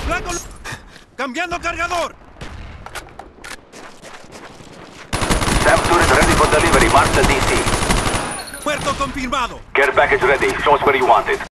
Blanco. Cambiando cargador. SAM turret ready for delivery. Mark the DC. Puerto confirmado. Care package ready. Show us where you want it.